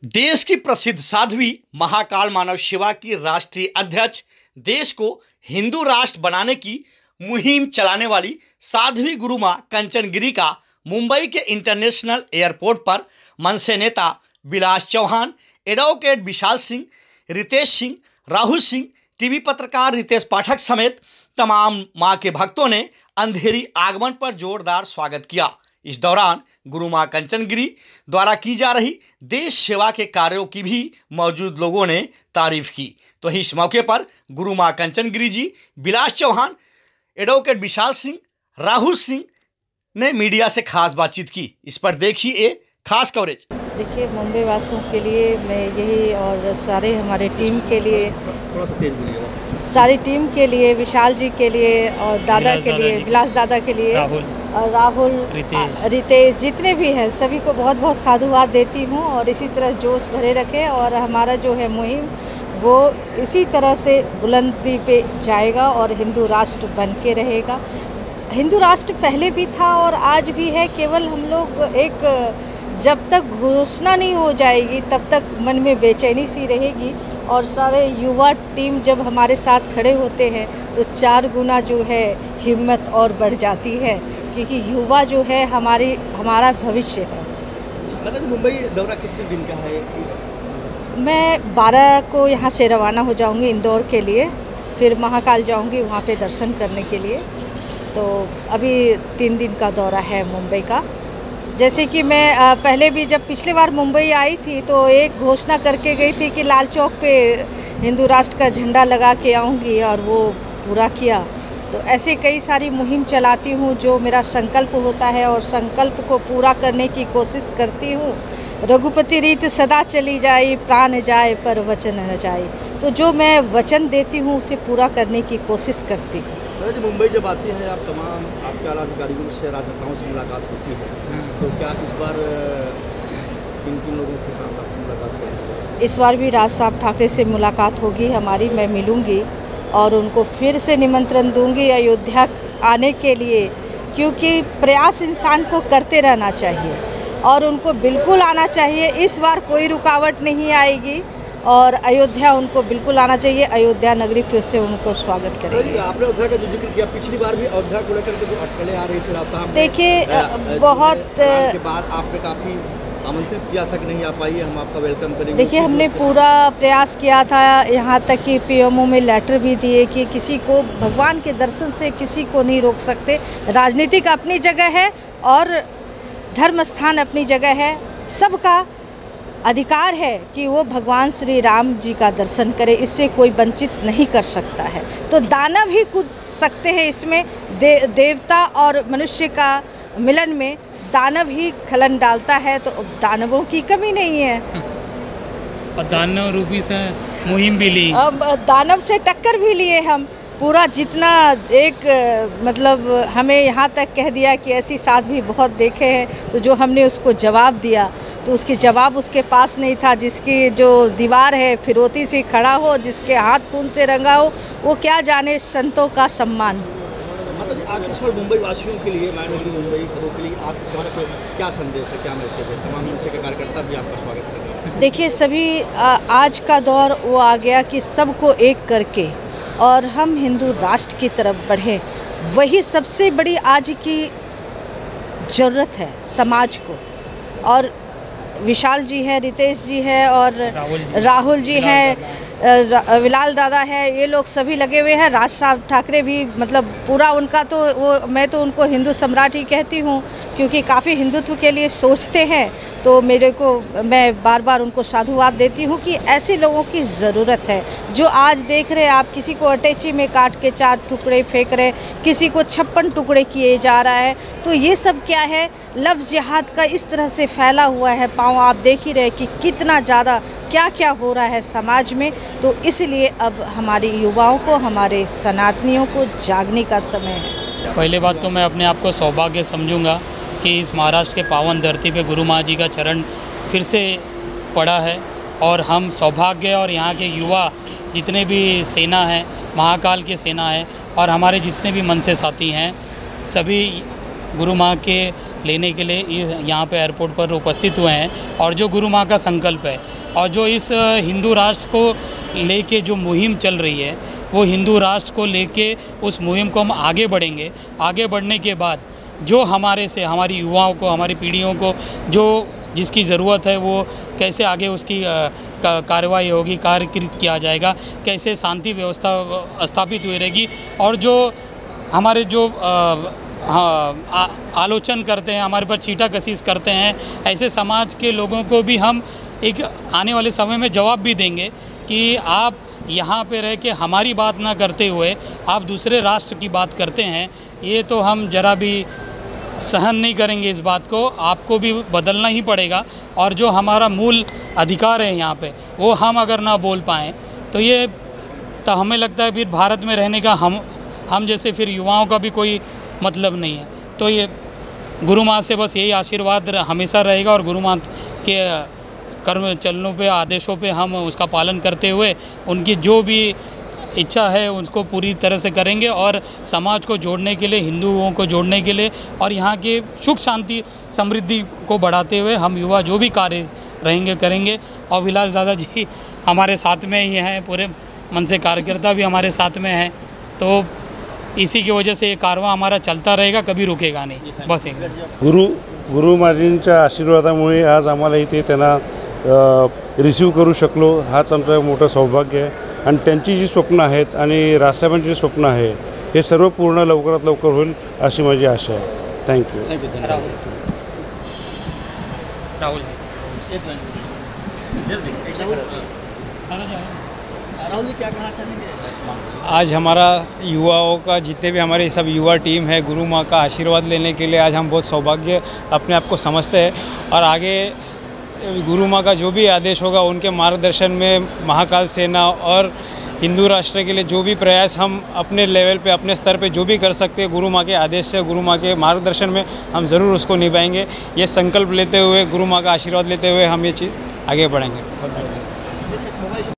देश की प्रसिद्ध साध्वी महाकाल मानव सेवा की राष्ट्रीय अध्यक्ष, देश को हिंदू राष्ट्र बनाने की मुहिम चलाने वाली साध्वी गुरु मां कंचन गिरी का मुंबई के इंटरनेशनल एयरपोर्ट पर मनसे नेता विलास चौहान, एडवोकेट विशाल सिंह, रितेश सिंह, राहुल सिंह, टीवी पत्रकार रितेश पाठक समेत तमाम मां के भक्तों ने अंधेरी आगमन पर जोरदार स्वागत किया। इस दौरान गुरु मां कंचन गिरी द्वारा की जा रही देश सेवा के कार्यों की भी मौजूद लोगों ने तारीफ की। तो इस मौके पर गुरु मां कंचन गिरी जी, विलास चौहान, एडवोकेट विशाल सिंह, राहुल सिंह ने मीडिया से खास बातचीत की। इस पर देखिए ये खास कवरेज। देखिए, मुंबई वासियों के लिए मैं यही और सारे हमारे टीम के लिए, थोड़ा सा तेज बोलिए, सारी टीम के लिए, विशाल जी के लिए और दादा के लिए, विलास दादा के लिए, राहुल, रितेश, जितने भी हैं सभी को बहुत बहुत साधुवाद देती हूँ। और इसी तरह जोश भरे रखें और हमारा जो है मुहिम वो इसी तरह से बुलंदी पे जाएगा और हिंदू राष्ट्र बन के रहेगा। हिंदू राष्ट्र पहले भी था और आज भी है, केवल हम लोग जब तक घोषणा नहीं हो जाएगी तब तक मन में बेचैनी सी रहेगी। और सारे युवा टीम जब हमारे साथ खड़े होते हैं तो 4 गुना जो है हिम्मत और बढ़ जाती है, क्योंकि युवा जो है हमारा भविष्य है। मुंबई दौरा कितने दिन का है? मैं 12 को यहाँ से रवाना हो जाऊँगी इंदौर के लिए, फिर महाकाल जाऊँगी वहाँ पे दर्शन करने के लिए। तो अभी 3 दिन का दौरा है मुंबई का। जैसे कि मैं पहले भी जब पिछली बार मुंबई आई थी तो एक घोषणा करके गई थी कि लाल चौक पे हिंदू राष्ट्र का झंडा लगा के आऊँगी, और वो पूरा किया। तो ऐसे कई सारी मुहिम चलाती हूँ जो मेरा संकल्प होता है और संकल्प को पूरा करने की कोशिश करती हूँ। रघुपति रीत सदा चली जाए, प्राण जाए पर वचन न जाए। तो जो मैं वचन देती हूँ उसे पूरा करने की कोशिश करती हूँ। मुंबई जब आती है आप तमाम आपके आला अधिकारियों से, राजनेताओं से मुलाकात होती है, तो क्या इस बार किन लोगों के साथ आपकी मुलाकात होगी? इस बार भी राज साहब ठाकरे से मुलाकात होगी हमारी। मैं मिलूँगी और उनको फिर से निमंत्रण दूंगी अयोध्या आने के लिए, क्योंकि प्रयास इंसान को करते रहना चाहिए और उनको बिल्कुल आना चाहिए। इस बार कोई रुकावट नहीं आएगी और अयोध्या उनको बिल्कुल आना चाहिए। अयोध्या नगरी फिर से उनको स्वागत करेगी। आपने अयोध्या का जो जिक्र किया, पिछली बार भी अयोध्या को लेकर के जो अटकलें आ रही थी राज साहब, देखिए बहुत के बाद आपने काफ़ी आमंत्रित किया था कि नहीं आ पाइए, हम आपका वेलकम करेंगे। देखिए, हमने पूरा प्रयास किया था, यहाँ तक कि पीएमओ में लेटर भी दिए कि किसी को भगवान के दर्शन से किसी को नहीं रोक सकते। राजनीतिक अपनी जगह है और धर्म स्थान अपनी जगह है। सबका अधिकार है कि वो भगवान श्री राम जी का दर्शन करे, इससे कोई वंचित नहीं कर सकता है। तो दानव ही कूद सकते हैं इसमें। देवता और मनुष्य का मिलन में दानव ही खलन डालता है, तो दानवों की कमी नहीं है। और दानव रूपी से मुहिम भी ली, अब दानव से टक्कर भी लिए हम। पूरा जितना मतलब हमें यहाँ तक कह दिया कि ऐसी साथ भी बहुत देखे हैं, तो जो हमने उसको जवाब दिया तो उसकी जवाब उसके पास नहीं था। जिसकी जो दीवार है फिरौती से खड़ा हो, जिसके हाथ खून से रंगा हो, वो क्या जाने संतों का सम्मान। आज इस वक्त मुंबई वासियों के लिए, महानगरी मुंबई के लिए आपकी तरफ से क्या संदेश है, क्या मैसेज है? तमाम मनसे के कार्यकर्ता भी आपका स्वागत करते हैं। देखिए, सभी आज का दौर वो आ गया कि सबको एक करके और हम हिंदू राष्ट्र की तरफ बढ़ें। वही सबसे बड़ी आज की ज़रूरत है समाज को। और विशाल जी हैं, रितेश जी हैं और राहुल जी हैं, विलाल दादा है, ये लोग सभी लगे हुए हैं। राज साहब ठाकरे भी, मतलब पूरा उनका तो वो, मैं तो उनको हिंदू सम्राट ही कहती हूँ, क्योंकि काफ़ी हिंदुत्व के लिए सोचते हैं। तो मैं बार बार उनको साधुवाद देती हूँ कि ऐसे लोगों की ज़रूरत है। जो आज देख रहे हैं आप, किसी को अटैची में काट के 4 टुकड़े फेंक रहे, किसी को 56 टुकड़े किए जा रहा है, तो ये सब क्या है? लफ्ज़ जिहाद का इस तरह से फैला हुआ है पाँव। आप देख ही रहे कि कितना ज़्यादा क्या क्या हो रहा है समाज में। तो इसलिए अब हमारे युवाओं को, हमारे सनातनियों को जागने का समय है। पहले बात तो मैं अपने आप को सौभाग्य समझूंगा कि इस महाराष्ट्र के पावन धरती पे गुरु माँ जी का चरण फिर से पड़ा है, और हम सौभाग्य और यहाँ के युवा जितने भी सेना है, महाकाल के सेना है, और हमारे जितने भी मनसे साथी हैं, सभी गुरु माँ के लेने के लिए यहाँ पे एयरपोर्ट पर उपस्थित हुए हैं। और जो गुरु माँ का संकल्प है और जो इस हिंदू राष्ट्र को लेके जो मुहिम चल रही है, वो हिंदू राष्ट्र को लेके उस मुहिम को हम आगे बढ़ेंगे। आगे बढ़ने के बाद जो हमारी युवाओं को, हमारी पीढ़ियों को जो जिसकी ज़रूरत है, वो कैसे आगे उसकी कार्रवाई होगी, कार्यकृत किया जाएगा, कैसे शांति व्यवस्था स्थापित हुई रहेगी। और जो हमारे जो आलोचन करते हैं, हमारे पर छीटा कशीस करते हैं, ऐसे समाज के लोगों को भी हम एक आने वाले समय में जवाब भी देंगे कि आप यहाँ पे रह के हमारी बात ना करते हुए आप दूसरे राष्ट्र की बात करते हैं, ये तो हम ज़रा भी सहन नहीं करेंगे। इस बात को आपको भी बदलना ही पड़ेगा। और जो हमारा मूल अधिकार है यहाँ पे, वो हम अगर ना बोल पाएँ तो हमें लगता है फिर भारत में रहने का हम जैसे फिर युवाओं का भी कोई मतलब नहीं है। तो ये गुरु माँ से बस यही आशीर्वाद हमेशा रहेगा और गुरु माँ के कर्म चलनों पे, आदेशों पे हम उसका पालन करते हुए उनकी जो भी इच्छा है उनको पूरी तरह से करेंगे। और समाज को जोड़ने के लिए, हिंदुओं को जोड़ने के लिए और यहाँ के सुख शांति समृद्धि को बढ़ाते हुए हम युवा जो भी कार्य रहेंगे करेंगे। और विलास दादा जी हमारे साथ में ही हैं, पूरे मन से कार्यकर्ता भी हमारे साथ में हैं। तो इसी की वजह से ये कारवां हमारा चलता रहेगा, कभी रुकेगा नहीं। बस एक गुरु महाराजांच्या आशीर्वादामुळे आज आम्हाला इथे त्यांना रिसीव्ह करू शकलो, हाच आमचं मोठं सौभाग्य आहे। आणि त्यांची जी स्वप्न आहेत आणि राजसाहेबांची जी स्वप्न आहे, हे सर्व पूर्ण लवकरात लवकर होईल अशी माझी आशा आहे। थँक्यू। राहुल जी क्या कहना चाहेंगे? आज हमारा युवाओं का, जितने भी हमारे सब युवा टीम है, गुरु माँ का आशीर्वाद लेने के लिए आज हम बहुत सौभाग्य अपने आप को समझते हैं। और आगे गुरु माँ का जो भी आदेश होगा उनके मार्गदर्शन में महाकाल सेना और हिंदू राष्ट्र के लिए जो भी प्रयास हम अपने लेवल पे, अपने स्तर पे जो भी कर सकते हैं, गुरु माँ के आदेश से, गुरु माँ के मार्गदर्शन में हम ज़रूर उसको निभाएंगे। ये संकल्प लेते हुए, गुरु माँ का आशीर्वाद लेते हुए हम ये चीज़ आगे बढ़ेंगे।